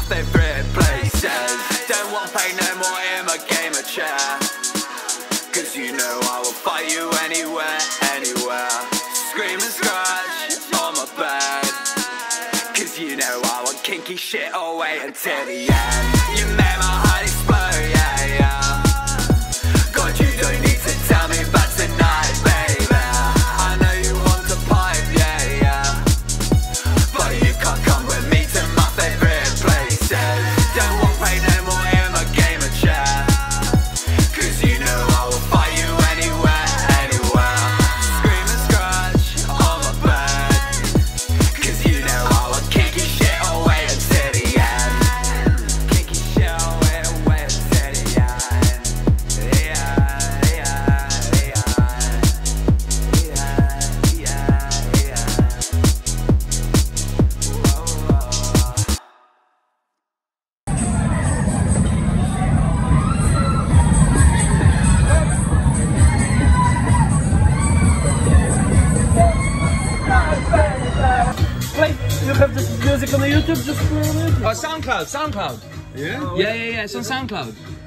favourite places. Don't want pain no more in my gamer chair, cause you know I will fight you anywhere, anywhere. Scream and scratch on my bed, cause you know I will kinky shit away until the end. You made my heart explode, yeah, yeah. God, you don't need to tell me about tonight, baby. I know you want to pipe, yeah, yeah, but you can't come with me to my favourite places. Don't want pain no more in my gamer chair, cause you know I will fight you anywhere, anywhere. Scream and scratch on my bed, cause you know I will kick your shit away until the end. Kick your shit away until the end. Wait, you have this music on the YouTube just for a minute? Oh, SoundCloud. Yeah? Yeah, it's on SoundCloud.